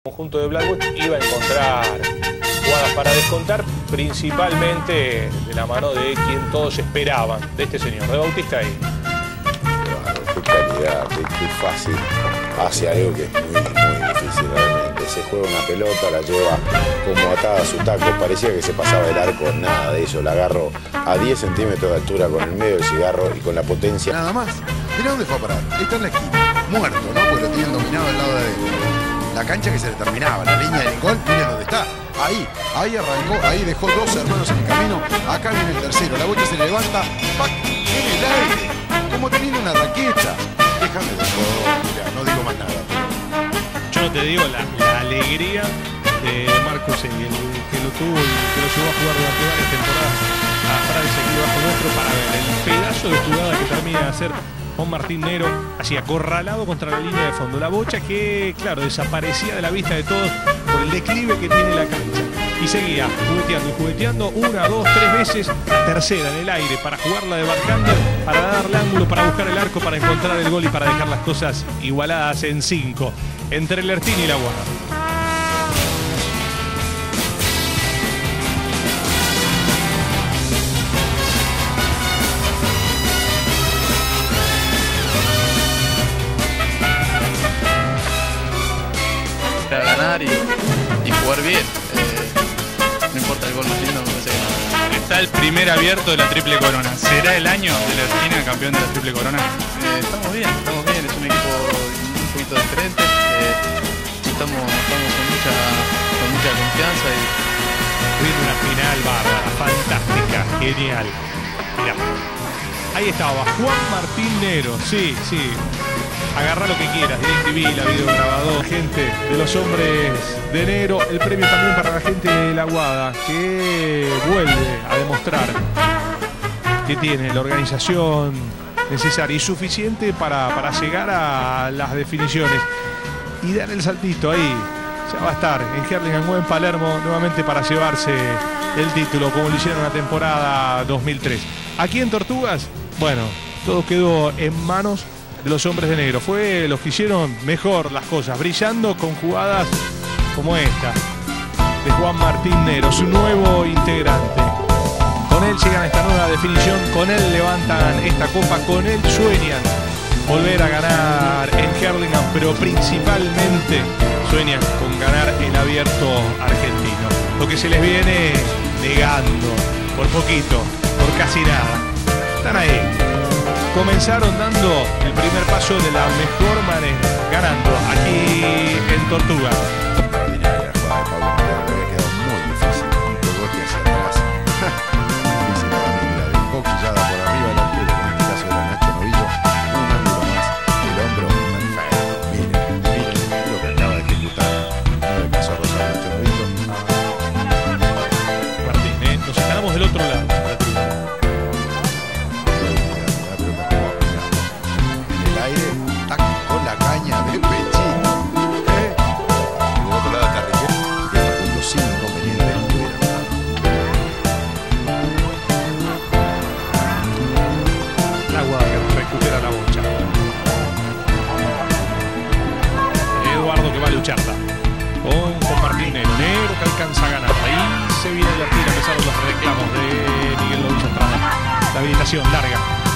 conjunto de Blackwood iba a encontrar jugadas para descontar, principalmente de la mano de quien todos esperaban, de este señor, de Bautista ahí. Qué calidad, qué fácil hace algo que es muy difícil realmente. Se juega una pelota, la lleva como atada a su taco, parecía que se pasaba el arco, nada de eso. La agarro a 10 centímetros de altura con el medio del cigarro y con la potencia. Nada más. Mira dónde fue a parar. Está en la esquina, muerto, ¿no? Porque lo tienen dominado del lado de la cancha que se le terminaba, la línea del gol, miren dónde está. Ahí arrancó, ahí dejó dos hermanos en el camino. Acá viene el tercero, la bocha se le levanta, ¡pac! En el aire, como teniendo una raqueta. Déjame de joder, mira, no digo más nada. Yo no te digo la alegría de Marcos Seguí, que lo tuvo y que lo llevó a jugar durante varias temporadas a Francia aquí bajo nuestro para ver el pedazo de jugada que termina de hacer Juan Martín Nero, así acorralado contra la línea de fondo. La bocha que, claro, desaparecía de la vista de todos por el declive que tiene la cancha. Y seguía jugueteando y jugueteando una, dos, tres veces, la tercera en el aire para jugarla de barcander, para darle ángulo, para buscar el arco, para encontrar el gol y para dejar las cosas igualadas en 5 entre el Ertín y la Guada. A ganar y jugar bien. No importa el gol más lindo, me parece que no. Está el primer abierto de la Triple Corona. ¿Será el año de la Argentina campeón de la Triple Corona? Estamos bien. Es un equipo un poquito diferente. Estamos con mucha confianza y Tuvimos una final bárbara, fantástica, genial. Mirá, ahí estaba Juan Martín Nero, sí. Agarrá lo que quieras, DirecTV, la videograbadora, gente de los hombres de Nero. El premio también para la gente de la Guada, que vuelve a demostrar que tiene la organización necesaria y suficiente para llegar a las definiciones y dar el saltito ahí. Ya va a estar en Hurlingham en Palermo nuevamente para llevarse el título, como lo hicieron en la temporada 2003. Aquí en Tortugas, bueno, todo quedó en manos de los hombres de negro. Fue los que hicieron mejor las cosas, brillando con jugadas como esta de Juan Martín Nero, su nuevo integrante. Con él llegan a esta nueva definición, con él levantan esta copa, con él sueñan volver a ganar en Hurlingham, pero principalmente sueñan con ganar el abierto argentino. Lo que se les viene negando por poquito, por casi nada. Están ahí. Comenzaron dando el primer paso de la mejor manera, ganando aquí en Tortugas. Extraordinaria la jugada de Pablo Millar, que había quedado muy difícil. Un rebote hacia atrás. Difícil para mí, mira, dejó quillada por arriba el arquero, en este caso era Nacho Novillo. Un ángulo más, el hombro perfecto. Miren lo que acaba de ejecutar. No le alcanzó a rozar Nacho Novillo. Martín, nos instalamos del otro lado. Con la caña de Pechito. Y del otro lado está Riquelme, que Facundo sin inconveniente no tuviera nada. La Guada que recupera la bocha. Eduardo que va a lucharla. Con Juan Martín Nero que alcanza a ganar. Ahí se viene el Argentina a pesar de los reclamos de Miguel Lovis Estrada. La habilitación larga.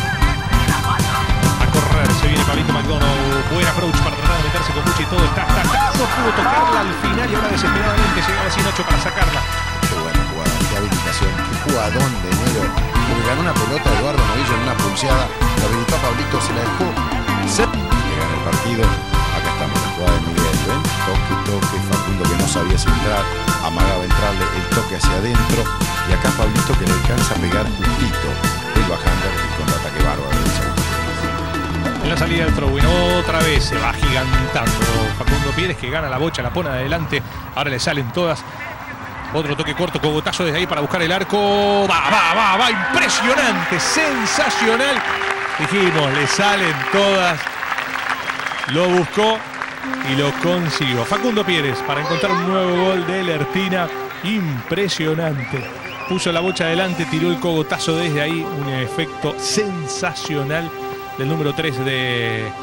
Se viene Pablito McDonald, buen approach para tratar de meterse con Bucci y todo, está, no pudo tocarla al final y ahora desesperadamente llegaba sin 8 para sacarla. Qué buena jugada, qué habilitación, qué jugadón de Nero. Porque ganó una pelota de Eduardo Novillo en una pulseada, la habilitó a Pablito, se la dejó ser. Le gana el partido, acá estamos en la jugada de Miguel, ¿ven? Toque, Facundo que no sabía si entrar, amagaba entrarle el toque hacia adentro y acá Pablito que le alcanza a pegar justito el bajando y con el ataque bárbaro del segundo. En la salida del throw-in otra vez se va gigantando Facundo Pérez, que gana la bocha, la pone adelante, ahora le salen todas. Otro toque corto, cogotazo desde ahí para buscar el arco. Va, impresionante, sensacional. Dijimos, le salen todas. Lo buscó y lo consiguió. Facundo Pérez para encontrar un nuevo gol de Ertina. Impresionante. Puso la bocha adelante, tiró el cogotazo desde ahí. Un efecto sensacional del número 3 de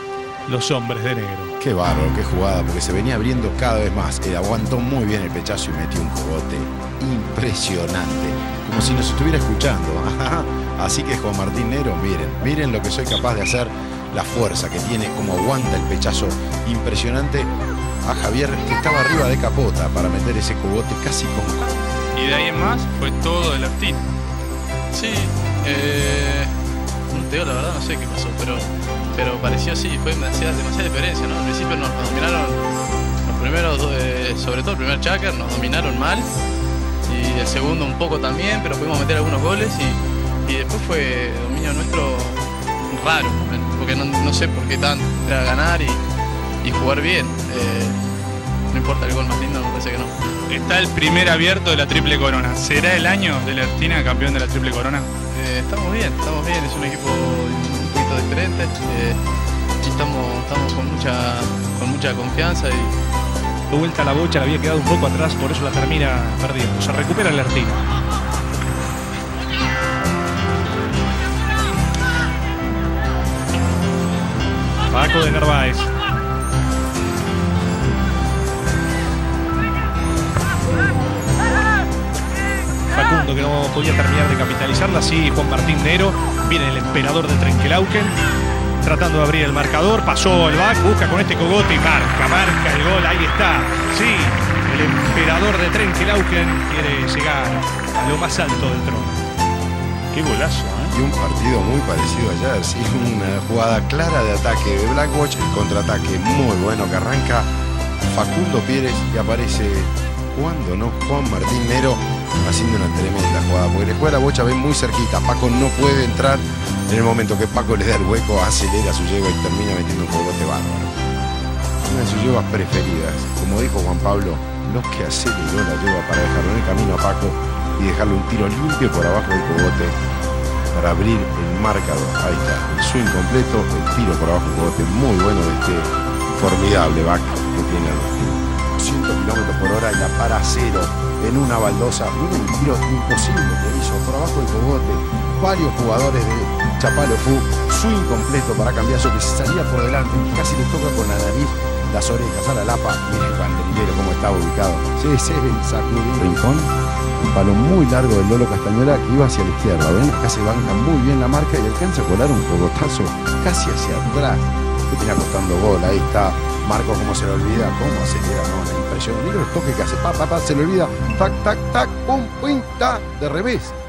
los hombres de negro. Qué bárbaro, qué jugada, porque se venía abriendo cada vez más. Aguantó muy bien el pechazo y metió un cogote impresionante, como si nos estuviera escuchando. Así que Juan Martín Negro, miren lo que soy capaz de hacer, la fuerza que tiene, como aguanta el pechazo impresionante a Javier, que estaba arriba de capota para meter ese cogote casi como... Y de ahí en más fue todo el Artina. Sí, no te digo la verdad, no sé qué pasó, pero pareció así, fue demasiada diferencia, ¿no? Al principio nos dominaron los primeros, sobre todo el primer Cháquer, nos dominaron mal, y el segundo un poco también, pero pudimos meter algunos goles y después fue dominio nuestro raro, porque no sé por qué tanto, era ganar y jugar bien. No importa el gol más lindo, me parece que no. Está el primer abierto de la Triple Corona. ¿Será el año de la Artina campeón de la Triple Corona? Estamos bien, es un equipo un poquito diferente. Estamos con mucha confianza y De vuelta a la bocha, la había quedado un poco atrás, por eso la termina perdiendo. Se recupera el Artina. Paco de Narváez. Facundo, que no podía terminar de capitalizarla. Sí, Juan Martín Nero. Viene el emperador de Trenquelauquen, tratando de abrir el marcador. Pasó el back, busca con este cogote y marca el gol. Ahí está. Sí, el emperador de Trenquelauquen quiere llegar a lo más alto del trono. Qué golazo, ¿eh? Y un partido muy parecido ayer, sí, una jugada clara de ataque de Blackwatch, el contraataque muy bueno que arranca Facundo Pérez y aparece, cuando no, Juan Martín Nero haciendo una tremenda jugada, porque le juega la bocha, ven muy cerquita, Paco no puede entrar, en el momento que Paco le da el hueco, acelera su yegua y termina metiendo un cogote bárbaro. Una de sus yeguas preferidas, como dijo Juan Pablo, los que aceleró la yegua para dejarlo en el camino a Paco y dejarle un tiro limpio por abajo del cogote para abrir el marcador. Ahí está, el swing completo, el tiro por abajo del cogote muy bueno de este formidable back que tiene el 200 kilómetros por hora y la para a cero en una baldosa. Un tiro imposible que hizo por abajo del cogote. Varios jugadores de Chapalo Fu, swing completo para cambiazo que se salía por delante, casi le toca con la nariz las orejas a la lapa. Mira el banderillero cómo estaba ubicado. Sí, el sacudí rincón. Un palo muy largo del Lolo Castañuela que iba hacia la izquierda. ¿Ven? Acá se banca muy bien la marca y alcanza a colar un cogotazo casi hacia atrás. Que tenía costando gol. Ahí está Marco, cómo se le olvida, cómo acelera, no, la impresión. Mira los toques que hace, se le olvida, tac, pum, pum, ta, de revés.